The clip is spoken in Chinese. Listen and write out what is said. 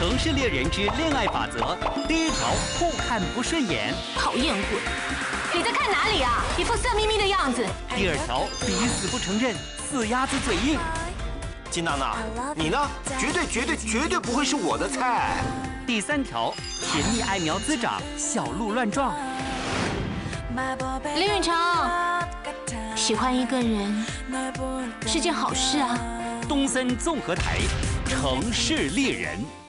城市猎人之恋爱法则》第一条，互看不顺眼。 讨厌鬼！你在看哪里啊？一副色眯眯的样子。 第二条，彼此不承认，死鸭子嘴硬。 金娜娜，你呢？绝对不会是我的菜。 第三条，甜蜜爱苗滋长，小鹿乱撞。 林允成，喜欢一个人是件好事啊。 东森综合台，城市猎人。